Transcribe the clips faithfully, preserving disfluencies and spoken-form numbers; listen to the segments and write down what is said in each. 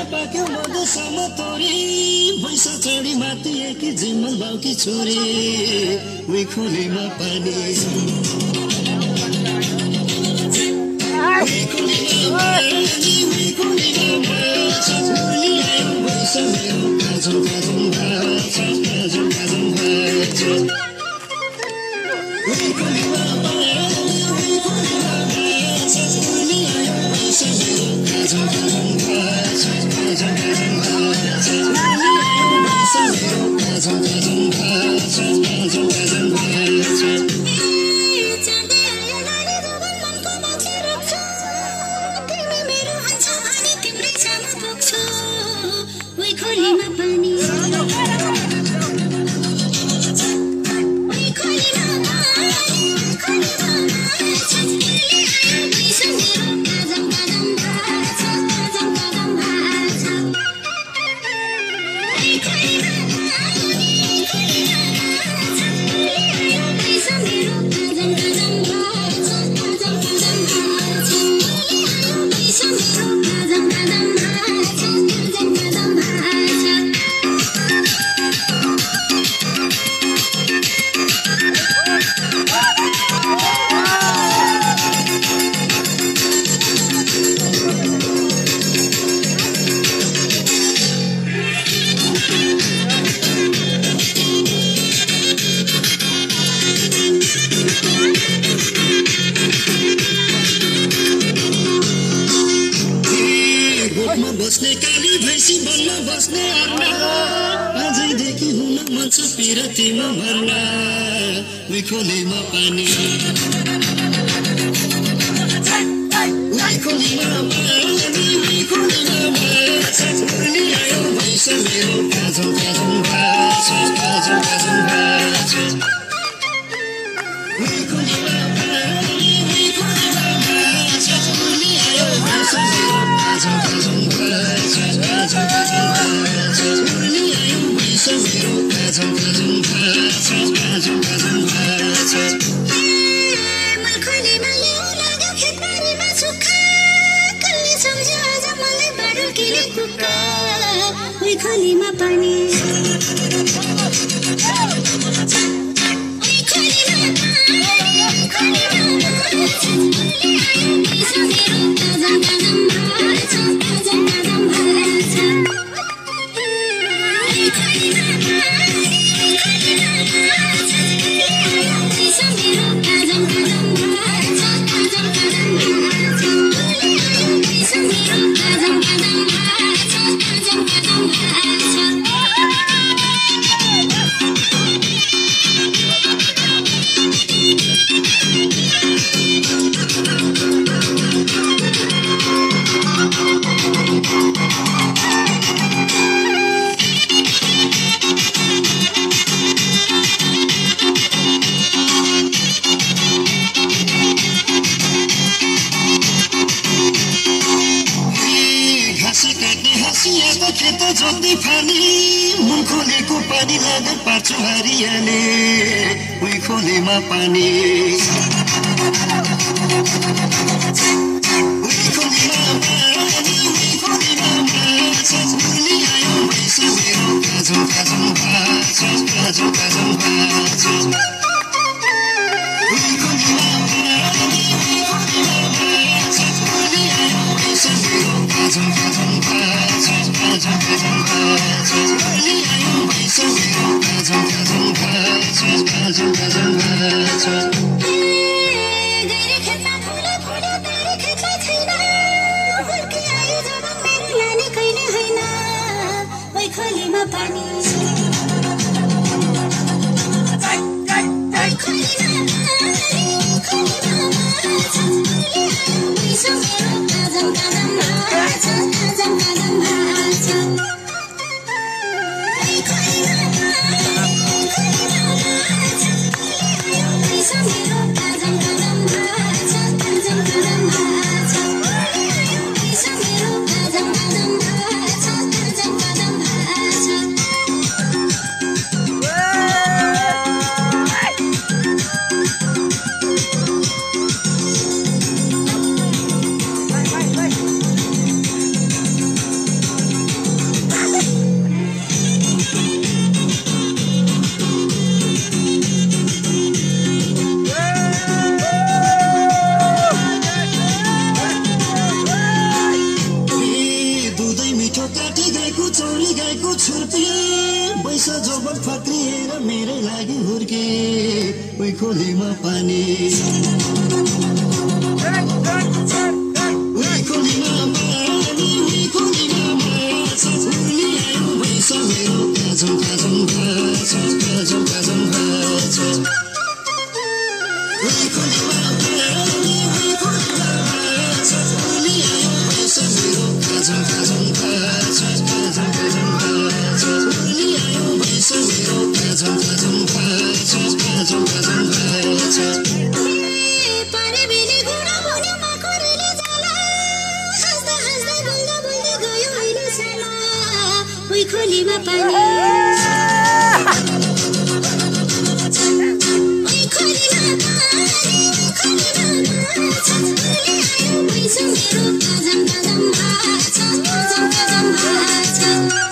पाक्यो मधुसम्म तोरी पैसा चढी माथि एकी जिम्मल बाउकी छोरी उही खोलीमा पानी उही खोलीमा पानी उही खोलीमा भोलि आयो पैसा मेरो काजल काजल भाछ काजल काजल भाछ उही खोलीमा पानी उही खोलीमा भाछ भोलि आयो पैसा मेरो काजल काजल भाछ काजल काजल भाछ भोलि आयो पैसा मेरो काजल काजल भाछ काजल काजल भाछ बस्ने काली भैँसी बन्न बस्ने अर्ना आजैदेखि हुन मन छ पिरतीमा भर्ना उही खोलीमा पानी उही खोलीमा पानी उही खोलीमा माछ भोलि आयो भैँसा मेरो काजल काजल भाछ काजल काजल भाछ उही खोलीमा पानी उही खोलीमा माछ भोलि आयो भैँसा मेरो काजल काजल खोलीमा पानी खेत जोत्दै फाली मुन खोलेको पानी लागत पार्छु हरियाले उही खोलीमा पानी उही खोलीमा पानी उही खोलीमा माछ भोलि आयो पैसा मेरो काजल काजल भाछ काजल काजल भाछ उही खोलीमा पानी उही खोलीमा माछ भोलि आयो पैसा मेरो काजल काजल भाछ काजल काजल भाछ भोलि आयो पैसा मेरो काजल काजल भाछ काजल काजल भाछ खोलीमा पानी उही खोलीमा पानी उही खोलीमा माछा उनी आयो भैँस मेरो काजम काजम भाछा काजम काजम भाछा उही खोलीमा पानी उही खोलीमा माछा उनी आयो भैँस मेरो काजम काजम भाछा काजम काजम भाछा उनी आयो भैँस मेरो काजम काजम भाछा काजम काजम भाछा पारे बेले घुँडा भन्यो माखुरीले जाला हाँस्दा हाँस्दा बोल्दा बोल्दै गयो अहिले साला उही खोलीमा पानी उही खोलीमा पानी उही खोलीमा माछा उनी आयो भैँस मेरो काजम काजम भाछा काजम काजम भाछा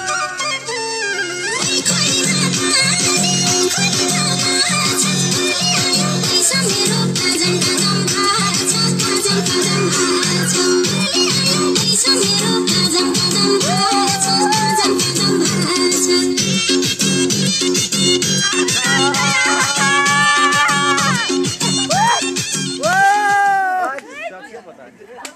उही खोलीमा पानी उही खोलीमा माछा उनी आयो भैँस मेरो काजम काजम भाछा काजम काजम भाछा उनी आयो भैँस मेरो काजम काजम भाछा काजम काजम भाछा